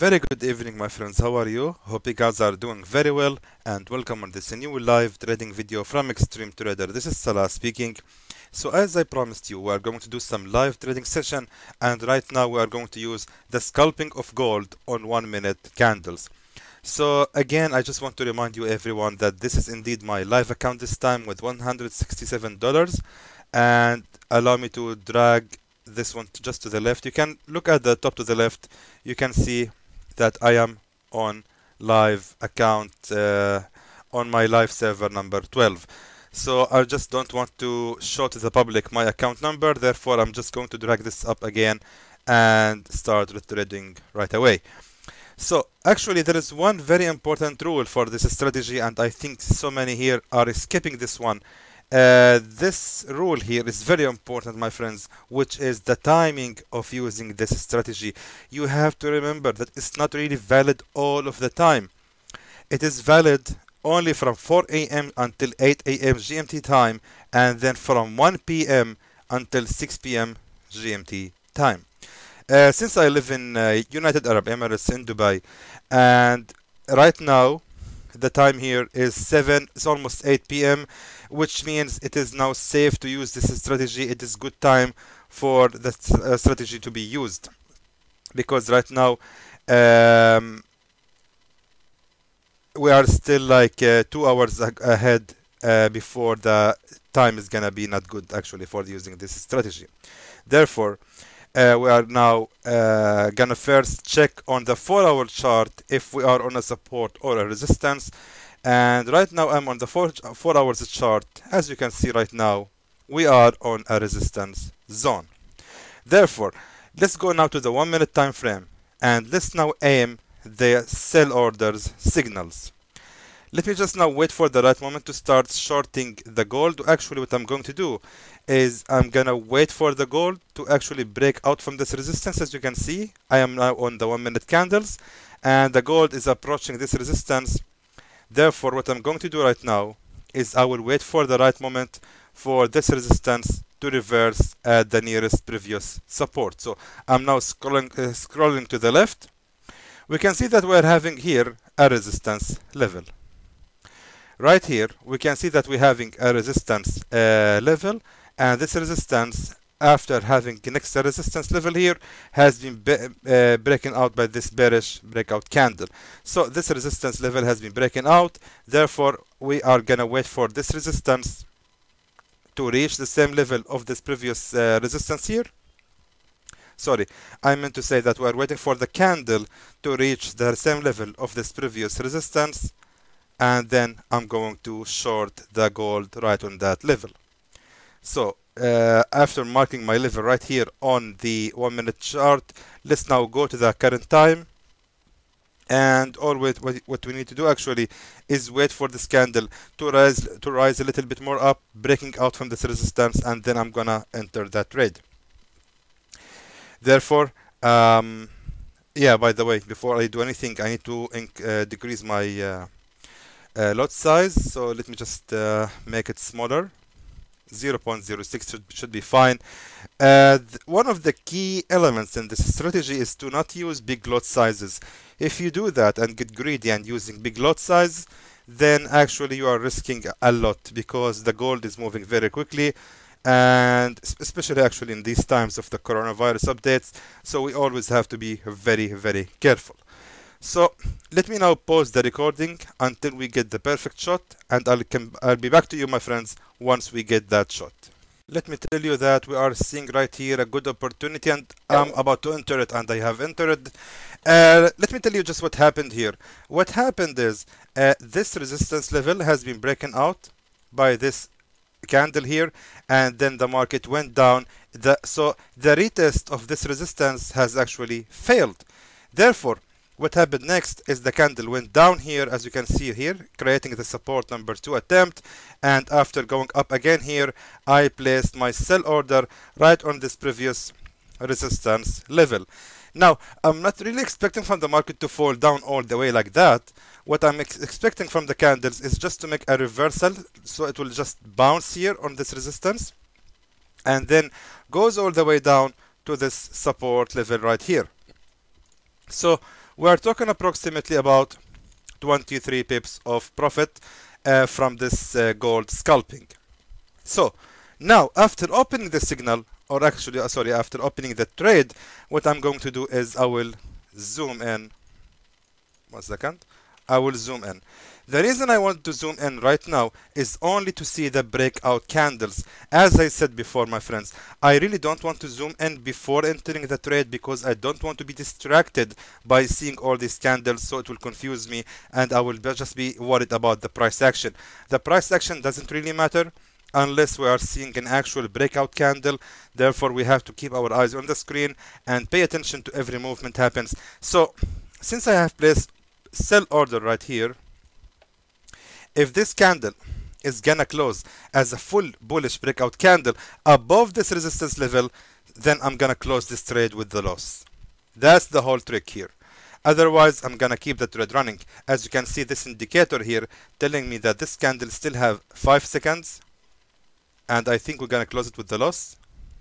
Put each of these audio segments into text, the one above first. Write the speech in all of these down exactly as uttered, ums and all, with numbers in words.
Very good evening, my friends. How are you? Hope you guys are doing very well, and welcome on this new live trading video from Extreme Trader. This is Salah speaking. So as I promised you, we are going to do some live trading session, and right now we are going to use the scalping of gold on one minute candles. So again, I just want to remind you everyone that this is indeed my live account this time with one hundred sixty-seven dollars, and allow me to drag this one to just to the left. You can look at the top to the left. You can see that I am on live account uh, on my live server number twelve. So I just don't want to show to the public my account number, therefore I'm just going to drag this up again and start with trading right away. So actually there is one very important rule for this strategy, and I think so many here are skipping this one. Uh, this rule here is very important, my friends, which is the timing of using this strategy. You have to remember that it's not really valid all of the time. It is valid only from four A M until eight A M G M T time, and then from one P M until six P M G M T time. Uh, since I live in uh, United Arab Emirates in Dubai, and right now the time here is seven, it's almost eight P M, which means it is now safe to use this strategy. It is good time for the uh, strategy to be used, because right now um, we are still like uh, two hours ahead uh, before the time is gonna be not good actually for using this strategy. Therefore uh, we are now uh, gonna first check on the four hour chart if we are on a support or a resistance. And right now I'm on the four, four hours chart. As you can see right now, we are on a resistance zone. Therefore, let's go now to the one minute time frame, and let's now aim the sell orders signals. Let me just now wait for the right moment to start shorting the gold. Actually, what I'm going to do is I'm gonna wait for the gold to actually break out from this resistance. As you can see, I am now on the one minute candles, and the gold is approaching this resistance. Therefore, what I'm going to do right now is I will wait for the right moment for this resistance to reverse at the nearest previous support. So I'm now scrolling, uh, scrolling to the left. We can see that we're having here a resistance level. Right here, we can see that we're having a resistance uh, level, and this resistance, after having next resistance level here, has been uh, breaking out by this bearish breakout candle. So this resistance level has been breaking out. Therefore, we are gonna wait for this resistance to reach the same level of this previous uh, resistance here. Sorry, I meant to say that we are waiting for the candle to reach the same level of this previous resistance, and then I'm going to short the gold right on that level. So uh, after marking my level right here on the one minute chart, let's now go to the current time, and all what, what we need to do actually is wait for this candle to rise to rise a little bit more up, breaking out from this resistance, and then I'm gonna enter that trade. Therefore um, yeah, by the way, before I do anything, I need to uh, decrease my uh, uh, lot size. So let me just uh, make it smaller. zero point zero six should, should be fine. Uh, one of the key elements in this strategy is to not use big lot sizes. If you do that and get greedy and using big lot size, then actually you are risking a lot, because the gold is moving very quickly, and especially actually in these times of the coronavirus updates. So we always have to be very, very careful. So let me now pause the recording until we get the perfect shot, and I'll, come, I'll be back to you, my friends, once we get that shot. Let me tell you that we are seeing right here a good opportunity, and I'm about to enter it, and I have entered. Uh, let me tell you just what happened here. What happened is uh, this resistance level has been broken out by this candle here, and then the market went down. The, so the retest of this resistance has actually failed. Therefore, what happened next is the candle went down here, as you can see here, creating the support number two attempt, and after going up again here, I placed my sell order right on this previous resistance level. Now, I'm not really expecting from the market to fall down all the way like that. What I'm ex expecting from the candles is just to make a reversal, so it will just bounce here on this resistance, and then goes all the way down to this support level right here. So We are talking approximately about twenty-three pips of profit uh, from this uh, gold scalping. So now after opening the signal, or actually uh, sorry after opening the trade, what I'm going to do is I will zoom in. One second. I will zoom in. The reason I want to zoom in right now is only to see the breakout candles. As I said before, my friends, I really don't want to zoom in before entering the trade because I don't want to be distracted by seeing all these candles, so it will confuse me and I will just be worried about the price action. The price action doesn't really matter unless we are seeing an actual breakout candle. Therefore, we have to keep our eyes on the screen and pay attention to every movement happens. So, since I have placed sell order right here, if this candle is gonna close as a full bullish breakout candle above this resistance level, then I'm gonna close this trade with the loss. That's the whole trick here. Otherwise, I'm gonna keep the trade running. As you can see, this indicator here telling me that this candle still have five seconds, and I think we're gonna close it with the loss.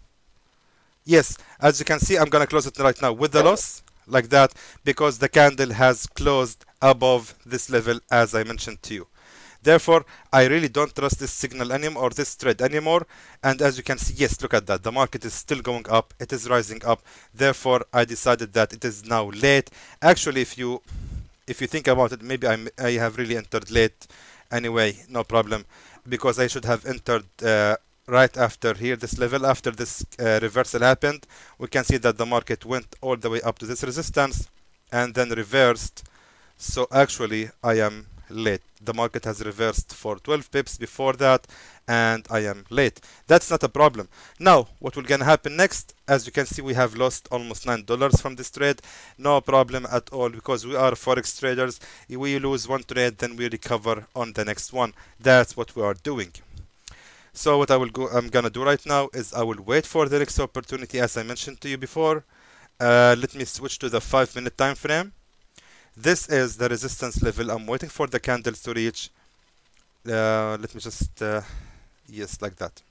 Yes, as you can see, I'm gonna close it right now with the loss, like that, because the candle has closed above this level, as I mentioned to you. Therefore, I really don't trust this signal anymore, or this trade anymore. And as you can see, yes, look at that. The market is still going up. It is rising up. Therefore, I decided that it is now late. Actually, if you if you think about it, maybe I'm, I have really entered late. Anyway, no problem, because I should have entered uh, right after here, this level. After this uh, reversal happened, we can see that the market went all the way up to this resistance and then reversed. So actually, I am late. The market has reversed for twelve pips before that, and I am late. That's not a problem. Now, what will gonna happen next? As you can see, we have lost almost nine dollars from this trade. No problem at all, because we are forex traders. We lose one trade, then we recover on the next one. That's what we are doing. So what I will go, I'm gonna do right now is I will wait for the next opportunity, as I mentioned to you before. Uh, let me switch to the five minute time frame. This is the resistance level. I'm waiting for the candles to reach. Uh, let me just, uh, yes, like that.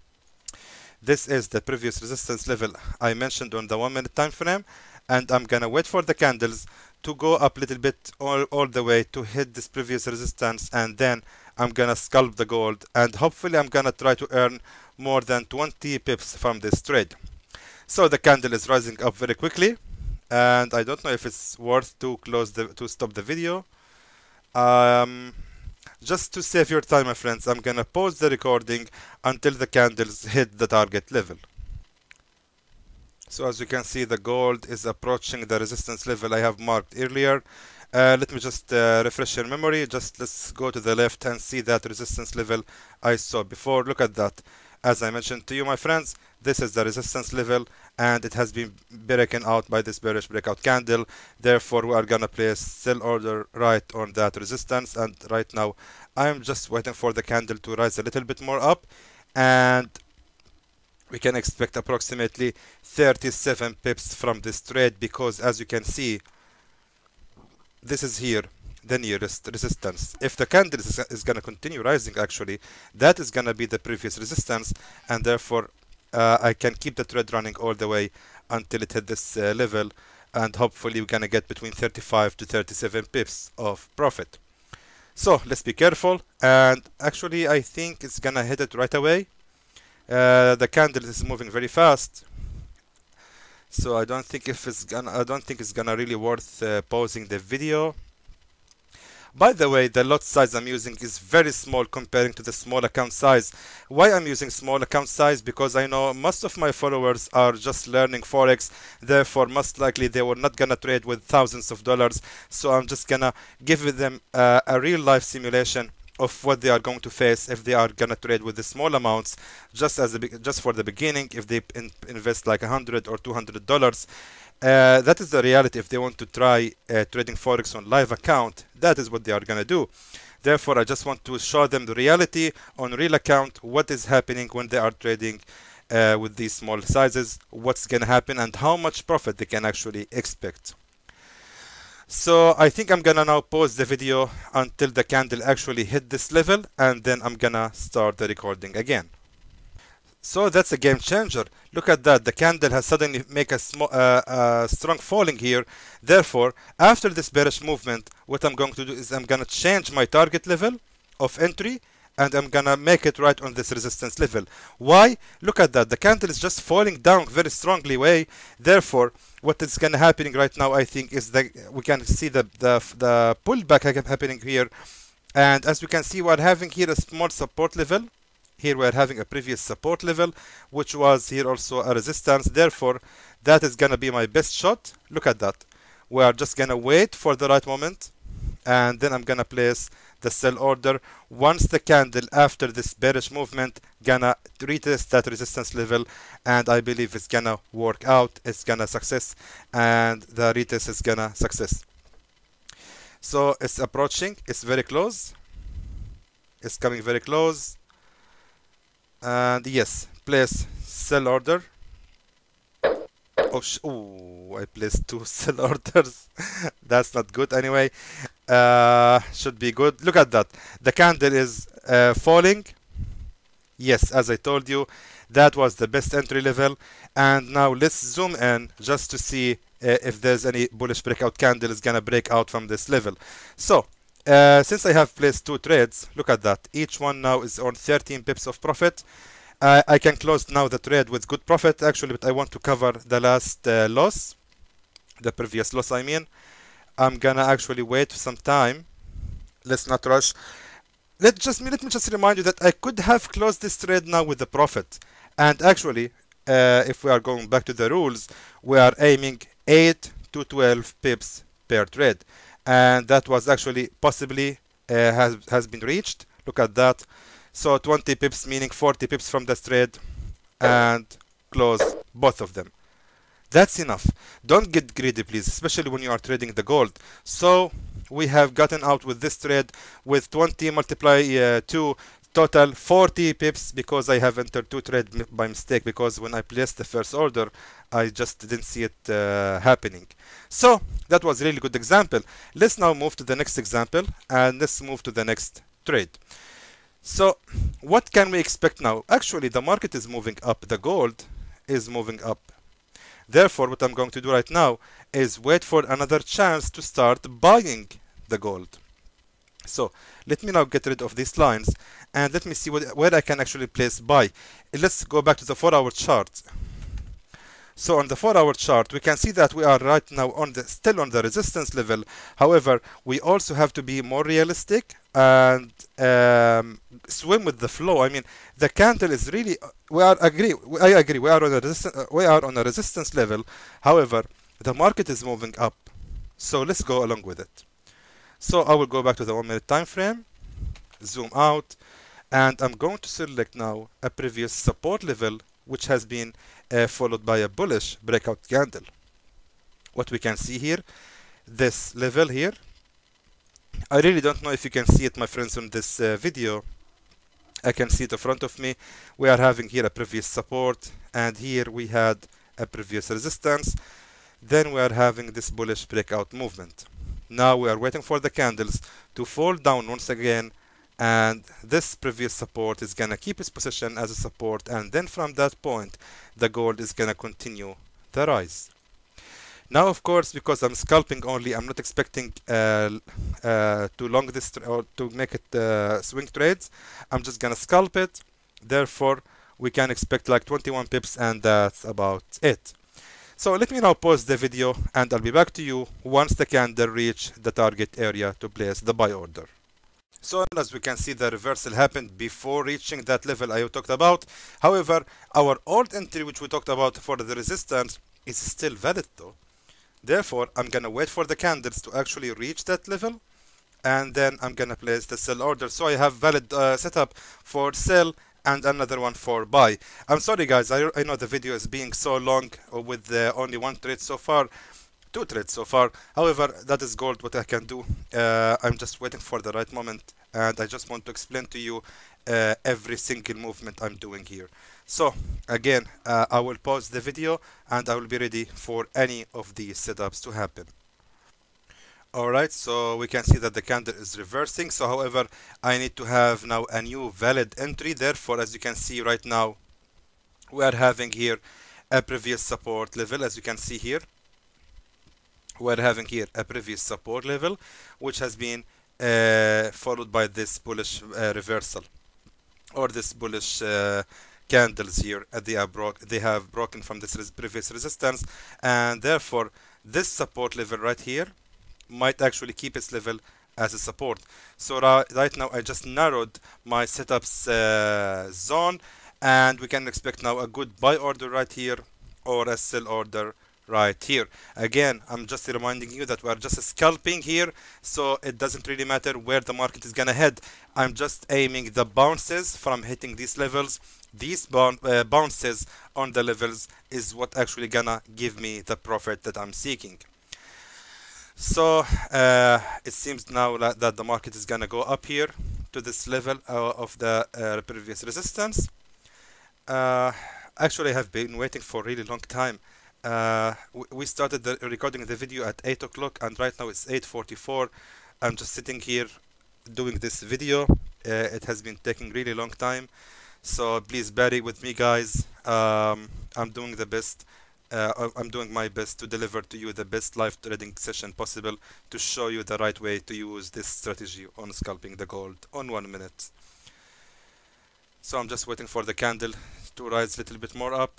This is the previous resistance level I mentioned on the one minute time frame, and I'm gonna wait for the candles to go up a little bit all, all the way to hit this previous resistance, and then I'm gonna scalp the gold, and hopefully I'm gonna try to earn more than twenty pips from this trade. So the candle is rising up very quickly, and I don't know if it's worth to close the to stop the video. Um, just to save your time, my friends, I'm gonna pause the recording until the candles hit the target level. So as you can see, the gold is approaching the resistance level I have marked earlier. Uh, let me just uh, refresh your memory. Just let's go to the left and see that resistance level I saw before. Look at that. As I mentioned to you, my friends, this is the resistance level, and it has been broken out by this bearish breakout candle. Therefore, we are gonna place sell order right on that resistance, and right now I'm just waiting for the candle to rise a little bit more up, and we can expect approximately thirty-seven pips from this trade, because as you can see, this is here the nearest resistance. If the candle is, is going to continue rising, actually, that is going to be the previous resistance, and therefore uh, I can keep the trade running all the way until it hit this uh, level, and hopefully we're going to get between thirty-five to thirty-seven pips of profit. So let's be careful, and actually I think it's going to hit it right away. Uh, the candle is moving very fast, so I don't think if it's gonna I don't think it's gonna really worth uh, pausing the video. By the way, the lot size I'm using is very small comparing to the small account size. Why I'm using small account size? Because I know most of my followers are just learning Forex, therefore most likely they were not gonna trade with thousands of dollars. So I'm just gonna give them uh, a real life simulation of what they are going to face if they are gonna trade with the small amounts, just as a, just for the beginning. If they in, invest like a hundred or two hundred dollars. Uh, that is the reality. If they want to try uh, trading Forex on live account, that is what they are gonna do. Therefore, I just want to show them the reality on real account, what is happening when they are trading uh, with these small sizes, what's gonna happen, and how much profit they can actually expect. So I think I'm gonna now pause the video until the candle actually hit this level, and then I'm gonna start the recording again. So that's a game changer. Look at that. The candle has suddenly make a, small, uh, uh, strong falling here. Therefore, after this bearish movement, what I'm going to do is I'm going to change my target level of entry, and I'm going to make it right on this resistance level. Why? Look at that. The candle is just falling down very strongly way. Therefore, what is going to happening right now, I think, is that we can see the, the, the pullback happening here. And as we can see, we're having here a small support level. Here we're having a previous support level, which was here also a resistance. Therefore, that is going to be my best shot. Look at that. We are just going to wait for the right moment. And then I'm going to place the sell order once the candle after this bearish movement gonna retest that resistance level, and I believe it's gonna work out, it's gonna success, and the retest is gonna success. So it's approaching, it's very close, it's coming very close, and yes, place sell order. Oh, sh Ooh, I placed two sell orders. That's not good anyway. Uh, should be good. Look at that. The candle is uh, falling. Yes, as I told you, that was the best entry level. And now let's zoom in just to see uh, if there's any bullish breakout candle is gonna break out from this level. So uh, since I have placed two trades, look at that. Each one now is on thirteen pips of profit. Uh, I can close now the trade with good profit actually, but I want to cover the last uh, loss, the previous loss I mean. I'm gonna actually wait for some time. Let's not rush. Let just let me just remind you that I could have closed this trade now with the profit. And actually, uh, if we are going back to the rules, we are aiming eight to twelve pips per trade, and that was actually possibly uh, has has been reached. Look at that. So twenty pips, meaning forty pips from this trade, and close both of them. That's enough. Don't get greedy, please, especially when you are trading the gold. So we have gotten out with this trade with twenty multiply uh, two, total forty pips, because I have entered two trades by mistake, because when I placed the first order, I just didn't see it uh, happening. So that was a really good example. Let's now move to the next example, and let's move to the next trade. So what can we expect now? Actually, the market is moving up. The gold is moving up. Therefore, what I'm going to do right now is wait for another chance to start buying the gold. So let me now get rid of these lines, and let me see what, where I can actually place buy. Let's go back to the four hour chart. So on the four hour chart, we can see that we are right now on the still on the resistance level. However, we also have to be more realistic and um, swim with the flow. I mean, the candle is really, we are agree. I agree. We are on a resistance. We are on a resistance level. However, the market is moving up. So let's go along with it. So I will go back to the one minute time frame, zoom out, and I'm going to select now a previous support level, which has been uh, followed by a bullish breakout candle. What we can see here, this level here, I really don't know if you can see it, my friends, on this uh, video. I can see it in front of me. We are having here a previous support, and here we had a previous resistance. Then we are having this bullish breakout movement. Now we are waiting for the candles to fall down once again, and this previous support is gonna keep its position as a support, and then from that point the gold is gonna continue the rise. Now, of course, because I'm scalping only, I'm not expecting uh, uh, to long this or to make it uh, swing trades. I'm just gonna scalp it. Therefore, we can expect like twenty-one pips, and that's about it. So let me now pause the video, and I'll be back to you once the candle reach the target area to place the buy order. So as we can see, the reversal happened before reaching that level I talked about. However, our old entry, which we talked about for the resistance, is still valid though. Therefore, I'm gonna wait for the candles to actually reach that level, and then I'm gonna place the sell order. So I have valid uh, setup for sell and another one for buy. I'm sorry guys, I, I know the video is being so long with uh, only one trade so far, two trades so far. However, that is gold what I can do. Uh, I'm just waiting for the right moment, and I just want to explain to you uh, every single movement I'm doing here. So again, uh, I will pause the video, and I will be ready for any of these setups to happen. Alright, so we can see that the candle is reversing. So however, I need to have now a new valid entry. Therefore, as you can see right now, we are having here a previous support level. As you can see here, we're having here a previous support level which has been uh, followed by this bullish uh, reversal, or this bullish uh, candles here. Uh, they are broke they have broken from this res previous resistance, and therefore this support level right here might actually keep its level as a support. So uh, right now I just narrowed my setups uh, zone, and we can expect now a good buy order right here or a sell order right here. Again, I'm just reminding you that we are just scalping here, so it doesn't really matter where the market is gonna head. I'm just aiming the bounces from hitting these levels. These boun uh, bounces on the levels is what actually gonna give me the profit that I'm seeking. So uh, it seems now that the market is gonna go up here to this level uh, of the uh, previous resistance. Uh, actually, I have been waiting for a really long time. Uh, we started the recording the video at eight o'clock, and right now it's eight forty-four. I'm just sitting here doing this video. Uh, it has been taking really long time, so please bear with me, guys. um, I'm doing the best uh, I'm doing my best to deliver to you the best live trading session possible, to show you the right way to use this strategy on scalping the gold on one minute. So I'm just waiting for the candle to rise a little bit more up.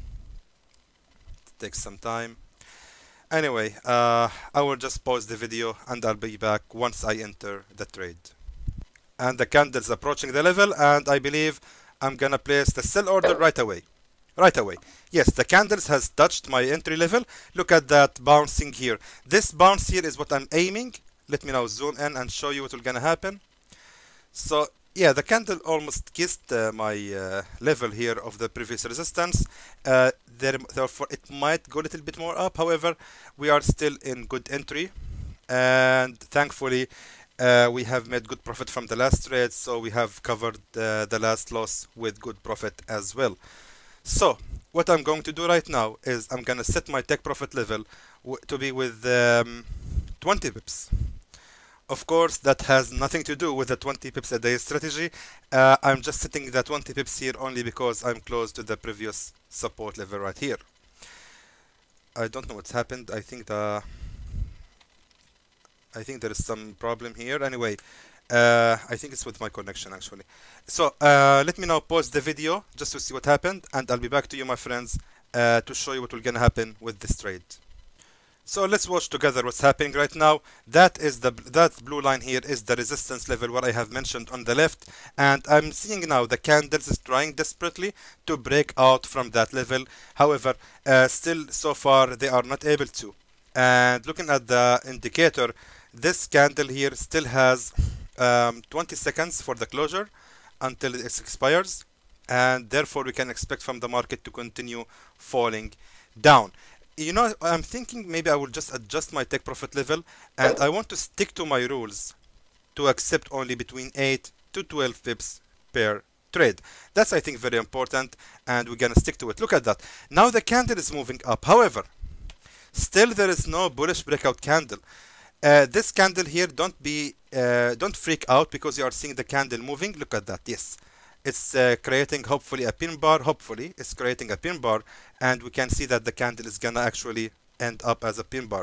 Takes some time. Anyway, uh, I will just pause the video and I'll be back once I enter the trade. And the candle's approaching the level, and I believe I'm gonna place the sell order right away. Right away. Yes, the candles has touched my entry level. Look at that bouncing here. This bounce here is what I'm aiming. Let me now zoom in and show you what will gonna happen. So yeah, the candle almost kissed uh, my uh, level here of the previous resistance. Uh, there, therefore, it might go a little bit more up. However, we are still in good entry, and thankfully, uh, we have made good profit from the last trade. So we have covered uh, the last loss with good profit as well. So what I'm going to do right now is I'm gonna set my take profit level w to be with um, twenty pips. Of course, that has nothing to do with the twenty pips a day strategy. Uh, I'm just setting the twenty pips here only because I'm close to the previous support level right here. I don't know what's happened. I think the I think there is some problem here. Anyway, uh, I think it's with my connection actually. So uh, let me now pause the video just to see what happened, and I'll be back to you, my friends, uh, to show you what will gonna happen with this trade. So let's watch together what's happening right now. That is the that blue line here is the resistance level what I have mentioned on the left, and I'm seeing now the candles is trying desperately to break out from that level. However, uh, still so far they are not able to. And looking at the indicator, this candle here still has um, twenty seconds for the closure until it expires, and therefore we can expect from the market to continue falling down. You know, I'm thinking maybe I will just adjust my take profit level, and I want to stick to my rules to accept only between eight to twelve pips per trade. That's, I think, very important, and we're gonna stick to it. Look at that. Now the candle is moving up. However, still there is no bullish breakout candle. Uh, this candle here, don't be, uh, don't freak out because you are seeing the candle moving. Look at that. Yes. It's uh, creating hopefully a pin bar. Hopefully it's creating a pin bar, and we can see that the candle is gonna actually end up as a pin bar.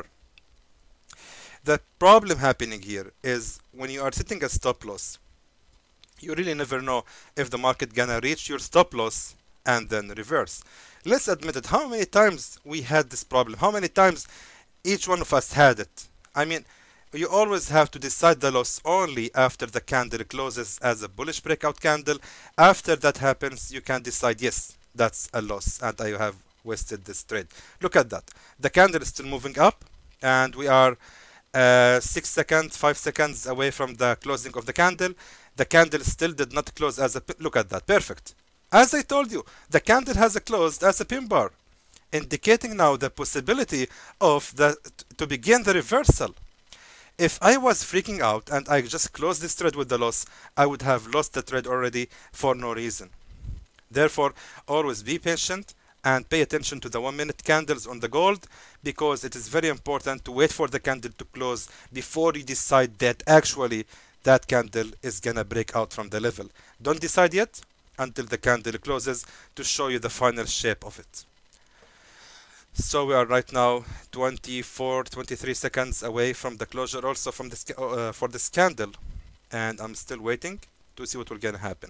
The problem happening here is when you are setting a stop loss, you really never know if the market gonna reach your stop loss and then reverse. Let's admit it. How many times we had this problem? How many times each one of us had it? I mean, you always have to decide the loss only after the candle closes as a bullish breakout candle. After that happens, you can decide, yes, that's a loss and I have wasted this trade. Look at that. The candle is still moving up, and we are uh, six seconds, five seconds away from the closing of the candle. The candle still did not close as a, look at that, perfect. As I told you, the candle has a closed as a pin bar, indicating now the possibility of the to begin the reversal. If I was freaking out and I just closed this trade with the loss, I would have lost the trade already for no reason. Therefore, always be patient and pay attention to the one minute candles on the gold, because it is very important to wait for the candle to close before you decide that actually that candle is gonna break out from the level. Don't decide yet. until the candle closes to show you the final shape of it. So we are right now twenty-four, twenty-three seconds away from the closure also from this uh, for this candle, and I'm still waiting to see what will gonna happen.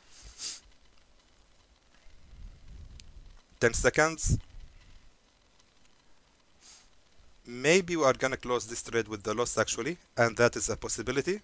ten seconds. Maybe we are gonna close this trade with the loss actually, and that is a possibility.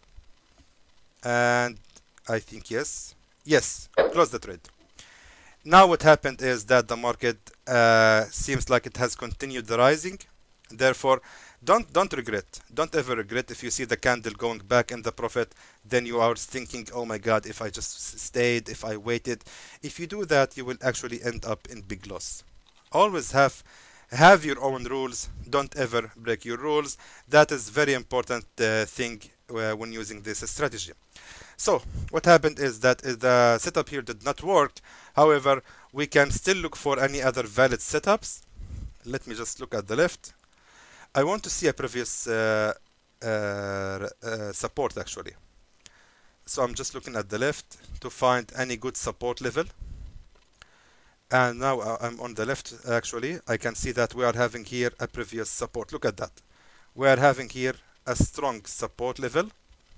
And I think yes, yes, close the trade. Now what happened is that the market uh, seems like it has continued the rising. Therefore, don't don't regret, don't ever regret if you see the candle going back in the profit. Then you are thinking, oh my God, if I just stayed, if I waited. If you do that, you will actually end up in big loss. Always have have your own rules. Don't ever break your rules. That is very important uh, thing uh, when using this strategy. So what happened is that the setup here did not work. However, we can still look for any other valid setups. Let me just look at the left. I want to see a previous uh, uh, uh, support actually. So I'm just looking at the left to find any good support level. And now I'm on the left actually. I can see that we are having here a previous support. Look at that. We are having here a strong support level,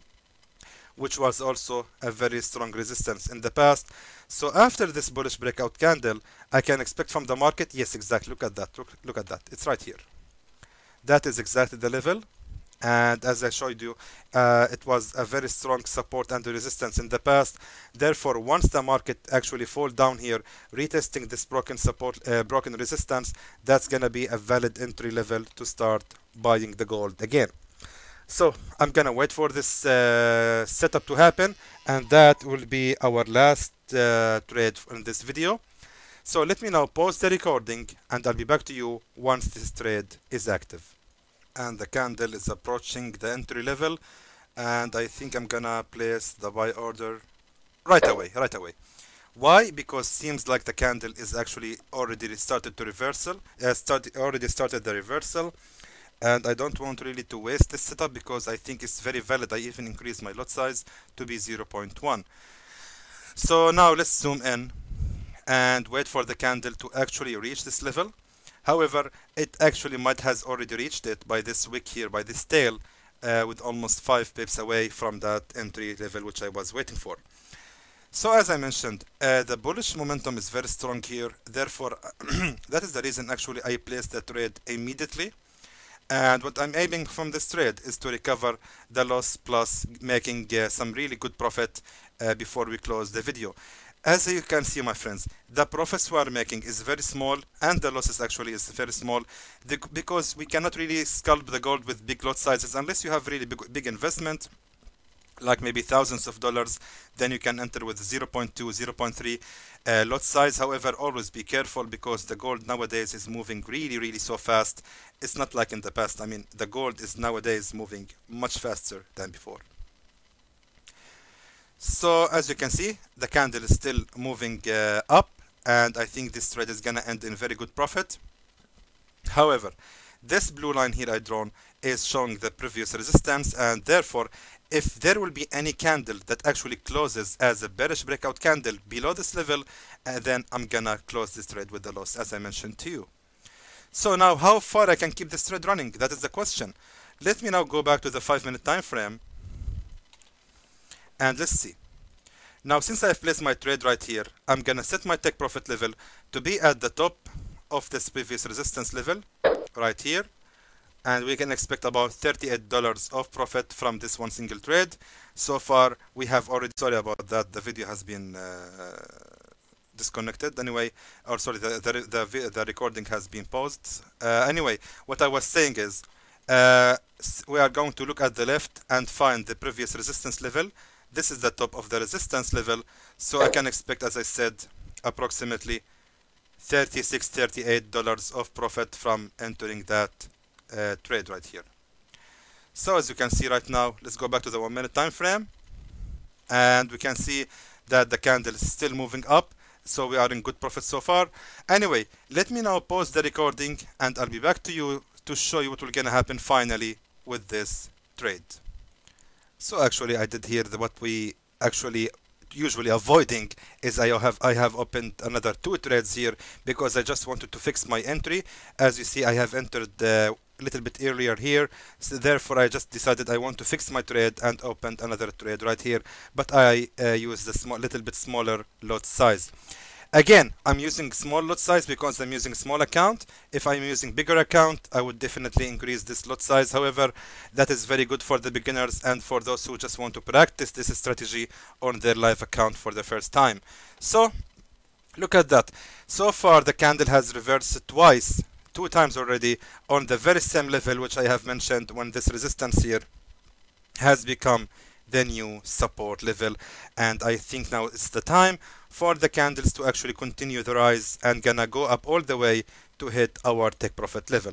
which was also a very strong resistance in the past. So after this bullish breakout candle, I can expect from the market, yes, exactly, look at that, look, look at that, it's right here. That is exactly the level. And as I showed you, uh, it was a very strong support and resistance in the past. Therefore, once the market actually fall down here, retesting this broken support, uh, broken resistance, that's gonna be a valid entry level to start buying the gold again. So I'm gonna wait for this uh, setup to happen, and that will be our last uh, trade in this video. So let me now pause the recording, and I'll be back to you once this trade is active. And the candle is approaching the entry level, and I think I'm gonna place the buy order right away, right away. Why? Because seems like the candle is actually already started to reversal, uh, started already started the reversal. And I don't want really to waste this setup because I think it's very valid. I even increased my lot size to be zero point one. So now let's zoom in and wait for the candle to actually reach this level. However, it actually might has already reached it by this wick here, by this tail, uh, with almost five pips away from that entry level which I was waiting for. So as I mentioned, uh, the bullish momentum is very strong here. Therefore, that is the reason actually I placed the trade immediately. And what I'm aiming from this trade is to recover the loss plus making uh, some really good profit uh, before we close the video. As you can see, my friends, the profits we are making is very small, and the losses actually is very small, the, because we cannot really scalp the gold with big lot sizes unless you have really big, big investment, like maybe thousands of dollars. Then you can enter with zero point two, zero point three uh, lot size. However, always be careful because the gold nowadays is moving really, really so fast. It's not like in the past. I mean, the gold is nowadays moving much faster than before. So as you can see, the candle is still moving uh, up, and I think this trade is gonna end in very good profit. However, this blue line here I drawn is showing the previous resistance, and therefore if there will be any candle that actually closes as a bearish breakout candle below this level, uh, then I'm gonna close this trade with the loss, as I mentioned to you. So now how far I can keep this trade running? That is the question. Let me now go back to the five minute time frame, and let's see. Now since I've placed my trade right here, I'm gonna set my take profit level to be at the top of this previous resistance level right here, and we can expect about thirty-eight dollars of profit from this one single trade. So far we have already, sorry about that, the video has been uh, disconnected anyway, or sorry, the, the, the, the recording has been paused. Uh, anyway, what I was saying is uh, we are going to look at the left and find the previous resistance level. This is the top of the resistance level, so I can expect, as I said, approximately thirty-six, thirty-eight dollars of profit from entering that uh, trade right here. So as you can see right now, let's go back to the one minute time frame, and we can see that the candle is still moving up, so we are in good profit so far. Anyway, let me now pause the recording, and I'll be back to you to show you what will gonna happen finally with this trade. So actually I did here the, what we actually usually avoiding is I have I have opened another two trades here because I just wanted to fix my entry. As you see, I have entered uh, a little bit earlier here, so therefore I just decided I want to fix my trade and opened another trade right here, but I uh, use the small little bit smaller lot size. Again, I'm using small lot size because I'm using small account. If I'm using bigger account, I would definitely increase this lot size. However, that is very good for the beginners and for those who just want to practice this strategy on their live account for the first time. So look at that. So far the candle has reversed twice, two times already on the very same level which I have mentioned, when this resistance here has become the new support level, and I think now it's the time for the candles to actually continue the rise and gonna go up all the way to hit our take profit level.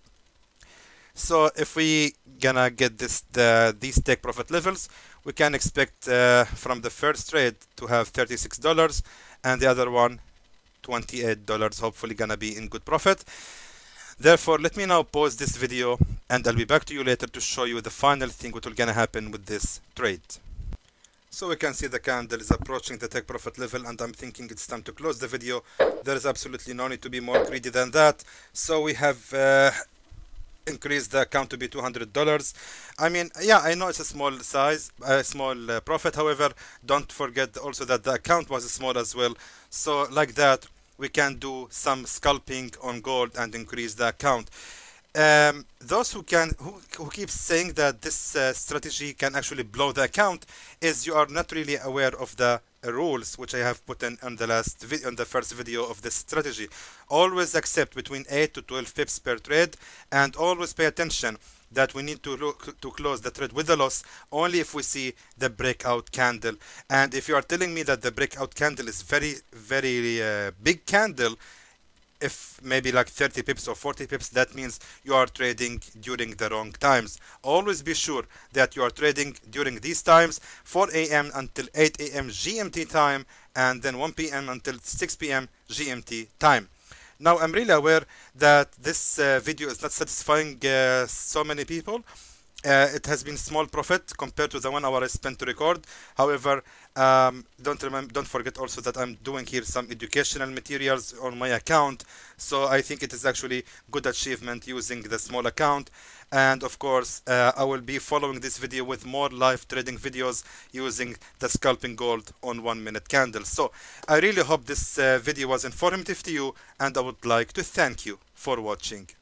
So if we gonna get this the these take profit levels, we can expect uh, from the first trade to have thirty-six dollars and the other one twenty-eight dollars, hopefully gonna be in good profit. Therefore, let me now pause this video and I'll be back to you later to show you the final thing what will gonna happen with this trade. So we can see the candle is approaching the take profit level, and I'm thinking it's time to close the video. There is absolutely no need to be more greedy than that. So we have uh, increased the account to be two hundred dollars. I mean, yeah, I know it's a small size, a small uh, profit. However, don't forget also that the account was small as well. So like that, we can do some scalping on gold and increase the account. Um, those who can who, who keep saying that this uh, strategy can actually blow the account is you are not really aware of the uh, rules which I have put in on the last video, on the first video of this strategy. Always accept between eight to twelve pips per trade, and always pay attention that we need to look to close the trade with a loss only if we see the breakout candle. And if you are telling me that the breakout candle is very very uh, big candle, if maybe like thirty pips or forty pips, that means you are trading during the wrong times. Always be sure that you are trading during these times, four A M until eight A M G M T time, and then one P M until six P M G M T time. Now I'm really aware that this uh, video is not satisfying uh, so many people. Uh, it has been small profit compared to the one hour I spent to record. However, um, don't remember, don't forget also that I'm doing here some educational materials on my account. So I think it is actually good achievement using the small account. And of course, uh, I will be following this video with more live trading videos using the scalping gold on one minute candles. So I really hope this uh, video was informative to you, and I would like to thank you for watching.